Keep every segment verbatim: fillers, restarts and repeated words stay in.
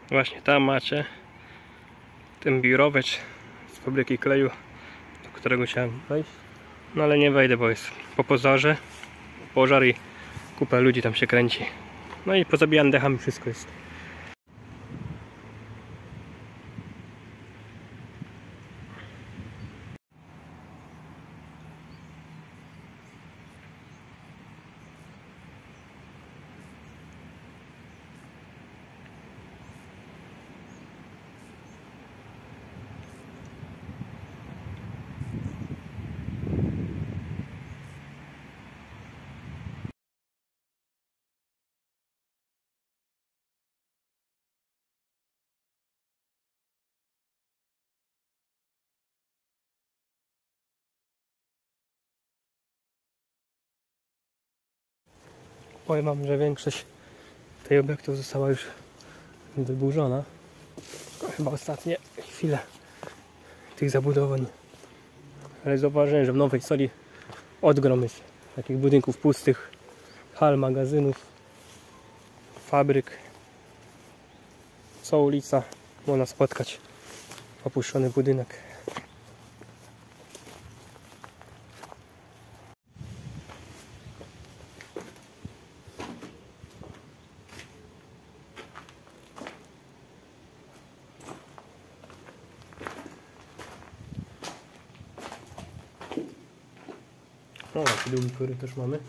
Właśnie tam macie ten biurowecz z fabryki kleju, do którego chciałem wejść. No ale nie wejdę, bo jest po pożarze. Pożar i kupa ludzi tam się kręci. No i pozabijane dechami wszystko jest. Powiem wam, że większość tej obiektów została już wyburzona. Chyba ostatnie chwile tych zabudowań. Ale zauważyłem, że w Nowej Soli odgrom jest takich budynków pustych, hal, magazynów, fabryk. Co ulica można spotkać opuszczony budynek. O, taki długi korytarz mamy.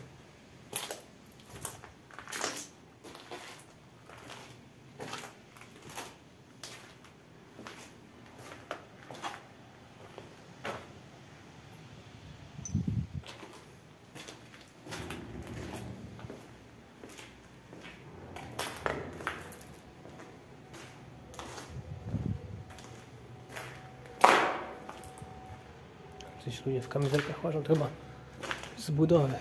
Coś ludzie w kamizelkach łażą, to chyba z budowy.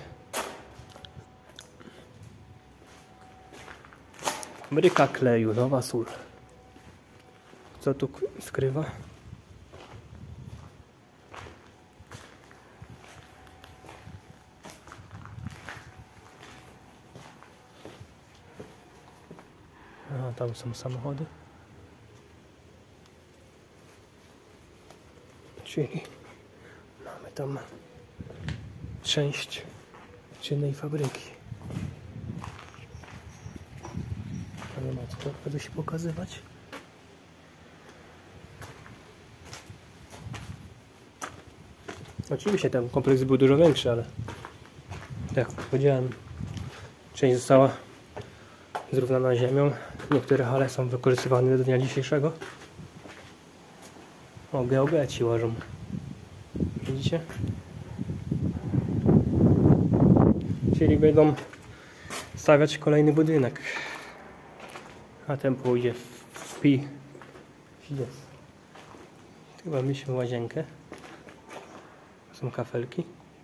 Fabryka kleju, Nowa Sól. Co tu skrywa? A tam są samochody. Czyli mamy tam część czynnej fabryki. Ale ma co będę się pokazywać. Oczywiście ten kompleks był dużo większy, ale tak jak powiedziałem, część została zrównana ziemią. Niektóre hale są wykorzystywane do dnia dzisiejszego. O, geodeci łożą. Widzicie? Czyli będą stawiać kolejny budynek. A ten pójdzie w pi. Jest. Chyba mieliśmy łazienkę. Są kafelki.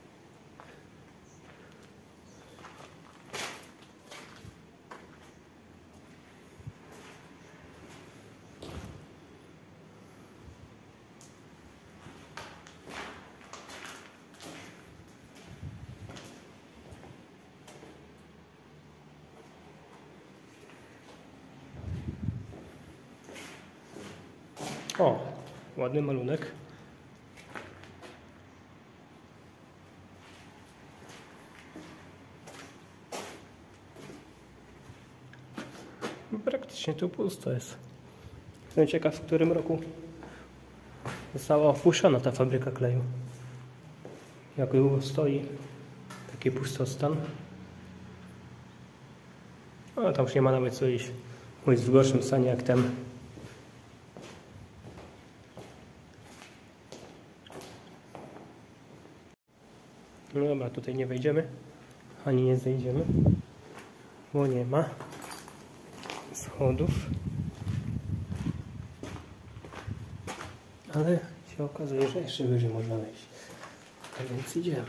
O, ładny malunek. Praktycznie tu pusto jest. Jestem ciekaw, w którym roku została opuszczona ta fabryka kleju. Jak długo stoi taki pustostan. No tam już nie ma nawet co iść. Jest w gorszym stanie jak ten. No dobra, tutaj nie wejdziemy, ani nie zejdziemy, bo nie ma schodów. Ale się okazuje, że jeszcze wyżej można wejść. A więc idziemy.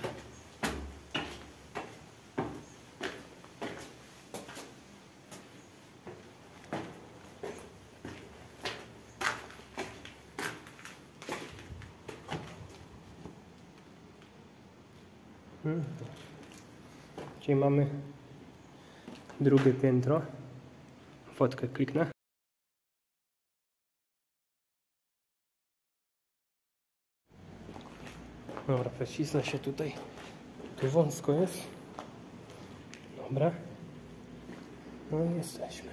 Hmm. Czyli mamy drugie piętro. Fotkę kliknę. Dobra, przecisnę się tutaj. Tu wąsko jest. Dobra. No i jesteśmy.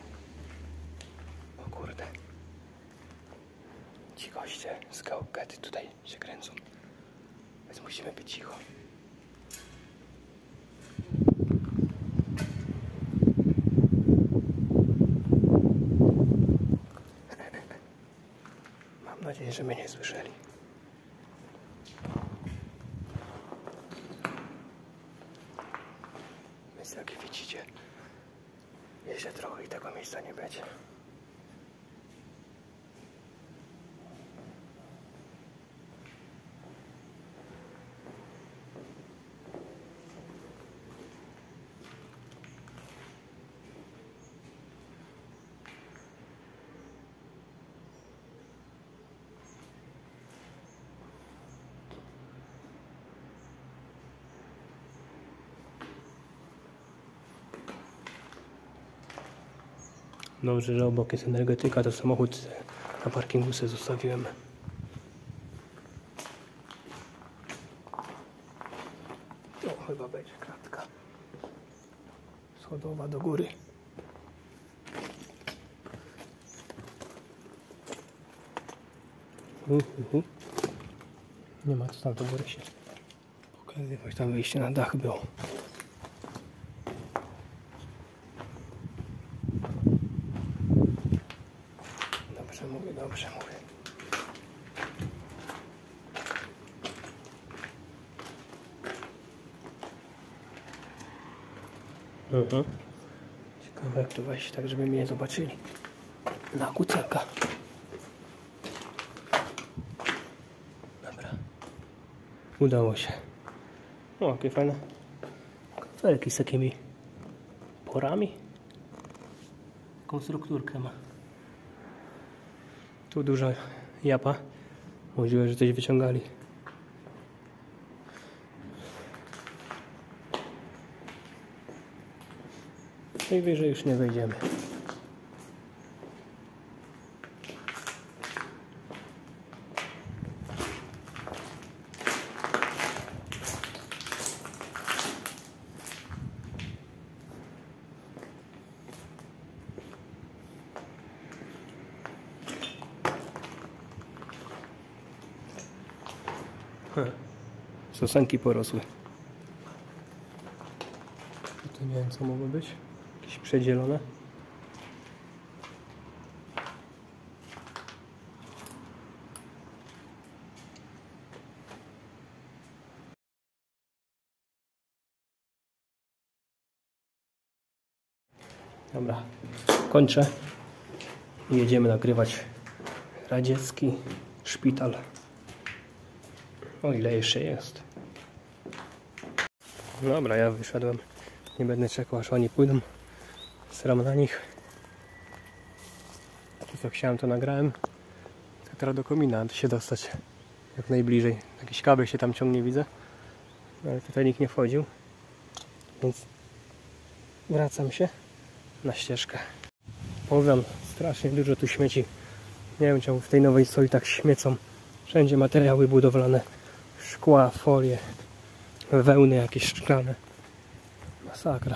O kurde. Ci goście z Gałgety tutaj się kręcą. Więc musimy być cicho. Mam nadzieję, że mnie nie słyszeli. Więc jak widzicie, jeszcze trochę i tego miejsca nie będzie. Dobrze, że obok jest energetyka, to samochód na parkingu sobie zostawiłem. O, chyba będzie kratka schodowa do góry. Uh, uh, uh. Nie ma co tam do góry się pokazywać, tam wyjście na dach było. Dobrze mówię, dobrze mówię. Mhm. Ciekawe jak tu wejść, tak żeby mnie nie zobaczyli. Na kucaka. Dobra. Udało się. O, jakie fajne kafelki z takimi porami. Taką strukturkę ma. Tu duża japa. Możliwe, że coś wyciągali. Najwyżej już nie wejdziemy. Sosenki porosły. Tu nie wiem co mogło być. Jakieś przedzielone. Dobra, kończę i jedziemy nagrywać radziecki szpital. O ile jeszcze jest. Dobra, ja wyszedłem. Nie będę czekał aż oni pójdą. Sram na nich. To co chciałem to nagrałem. Tak teraz do komina się dostać jak najbliżej. Jakiś kabel się tam ciągnie widzę. Ale tutaj nikt nie wchodził. Więc wracam się na ścieżkę. Powiem, strasznie dużo tu śmieci. Nie wiem czemu w tej nowej soli tak śmiecą. Wszędzie materiały budowlane. Szkła, folie, wełny jakieś szklane. Masakra.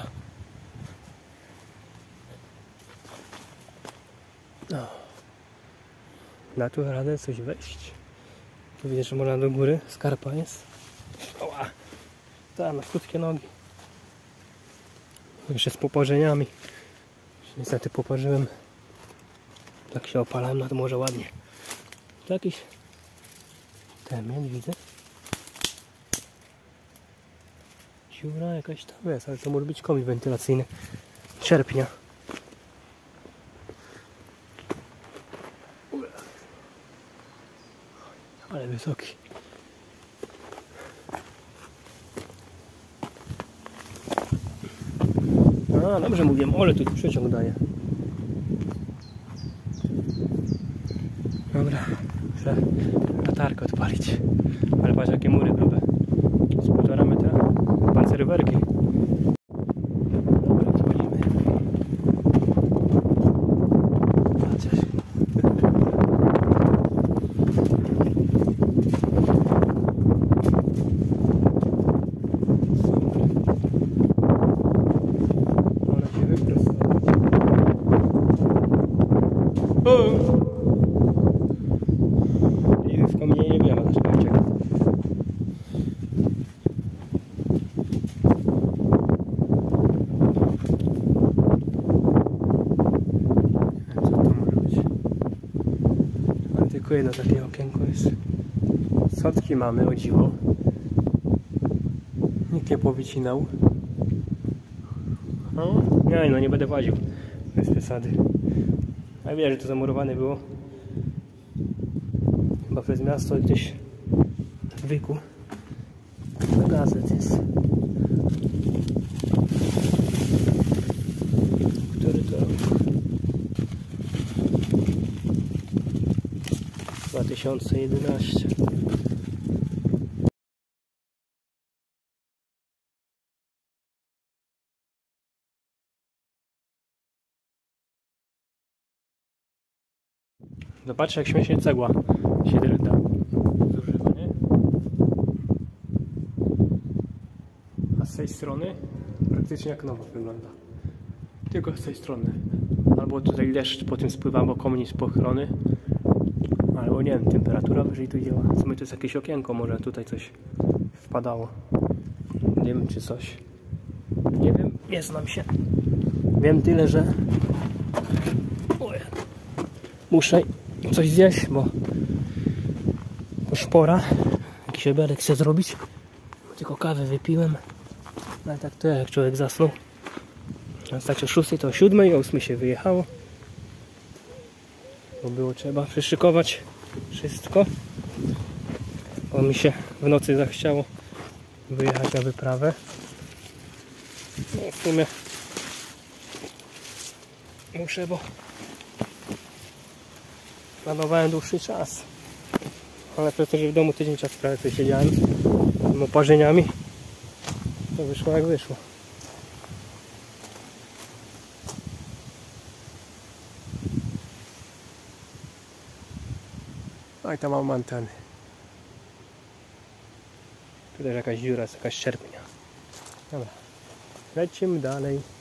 No. Da tu radę coś wejść. Tu widzę, że można do góry. Skarpa jest. Oła. Tam, na krótkie nogi. Jeszcze z poparzeniami. Niestety poparzyłem. Tak się opalałem na to może ładnie. To jakiś temen widzę. Dziura jakaś tam jest, ale to może być komin wentylacyjny. Sierpnia. Ale wysoki. A, dobrze mówię, ale tu przeciąg daje. Dobra, muszę latarkę odpalić. Ale patrz jakie mury grube. Z półtora metra. Pancerwerki. Dobra, wchodzimy. Chociaż. O! I w kominie nie wiem, dlaczego uciekł. Co to może być? Ale tylko jedno takie okienko jest. Sotki mamy, o dziwo. Nikt nie powycinał. No, nie, no nie będę właził. Bez przesady. A widać, że to zamurowane było. Chyba przez miasto gdzieś w wyku. To gazet jest. Który to rok? dwa tysiące jedenaście. Zobaczcie, jak śmiesznie cegła się drda. Zużywa, nie? A z tej strony praktycznie jak nowo wygląda. Tylko z tej strony. Albo tutaj deszcz po tym spływa, bo komin jest pochlony. Albo nie wiem, temperatura wyżej tu działa. W sumie to jest jakieś okienko, może tutaj coś wpadało. Nie wiem, czy coś. Nie wiem, nie znam się. Wiem tyle, że Oj. muszę coś zjeść, bo już pora. Jakiś obiadek chcę zrobić. Tylko kawę wypiłem. Ale tak to jak człowiek zasnął. A stać o szóstej, to o siódmej, o ósmej się wyjechało. Bo było trzeba przyszykować wszystko. Bo mi się w nocy zachciało wyjechać na wyprawę. No w sumie muszę, bo planowałem dłuższy czas. Ale przez to, że w domu tydzień czasu prawie siedziałem z oparzeniami, to wyszło jak wyszło. No i tam mam anteny. Tu też jakaś dziura, jest jakaś czerpnia. Dobra, lecimy dalej.